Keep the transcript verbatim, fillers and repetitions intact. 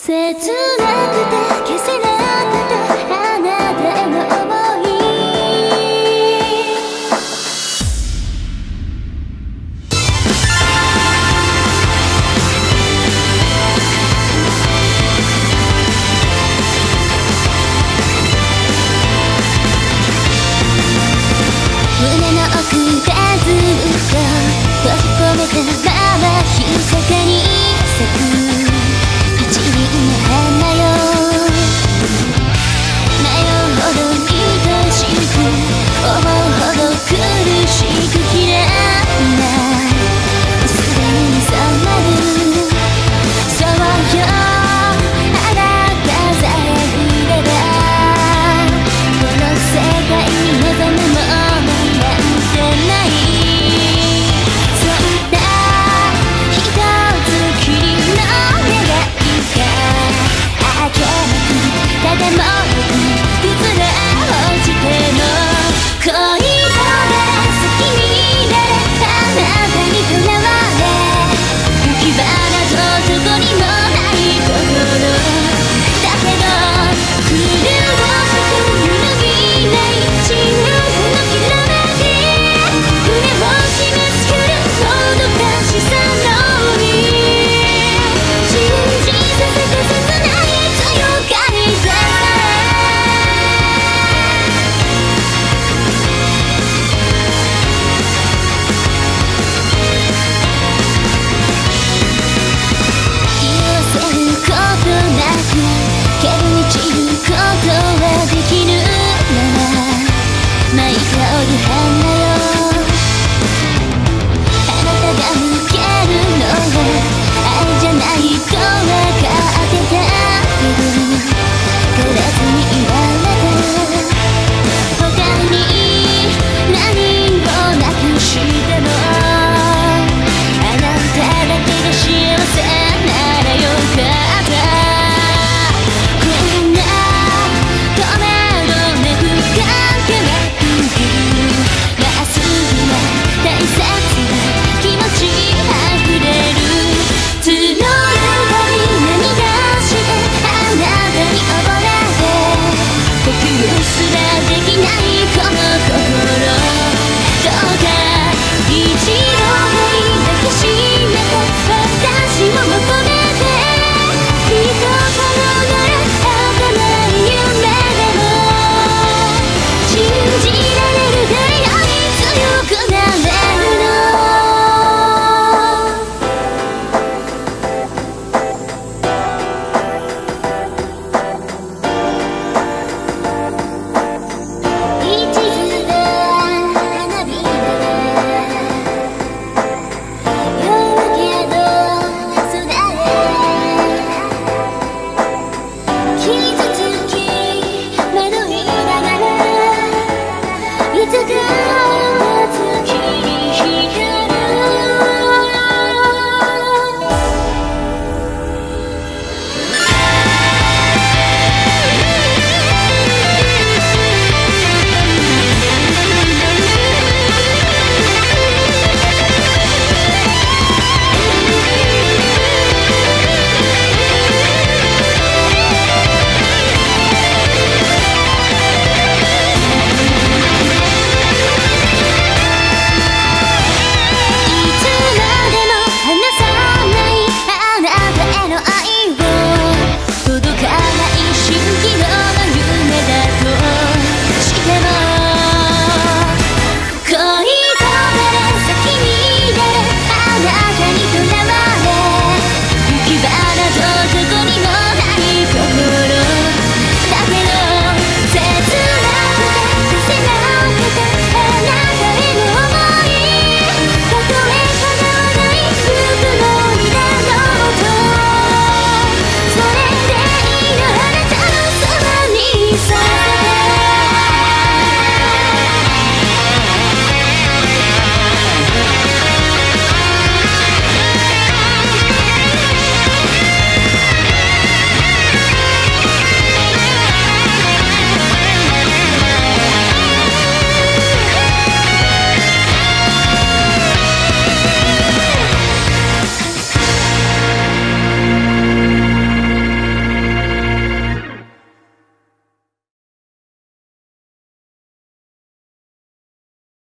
切なくて消せなかったあなたへの想い。胸の奥でずっと閉じ込めたまま密かに咲く一輪の花よ。迷うほど愛しく思うほど苦しく嫌いな薄紅に染まる。そうよあなたさえいればこの世界に望むものなんてない。そんな一つきりの願いがあけなくただも崩れ落ちても恋となら好きになれあなたにとらわれ吹き花とどこにもない心だけど狂う揺るぎない沈黙のきらめき胸を締め付けるもどかしさのに信じさせて切ない強がりで言わせることなく蹴り散ることはできるなら舞い香る花よ。あなたが向けるのは愛じゃないとわかってたけど枯らずに言われた他に何をなくしてもあなただけが幸せならよかった。こんな透明度なく関係なくまっすぐな大切な気持ち溢れる募るたび涙してあなたに溺れて呼吸すらできないこの心どうか一度抱きしめて私を求めてきっとこのなら儚い夢でも信じられるだように強くなれるの。一途な花びら夜明けの空へ傷つき惑いながらいつか月に光る。いつまでも離さないあなたへの愛を届かない蜃気楼の夢だとしても恋となら先になれあなたにとらわれ吹き花とどこにも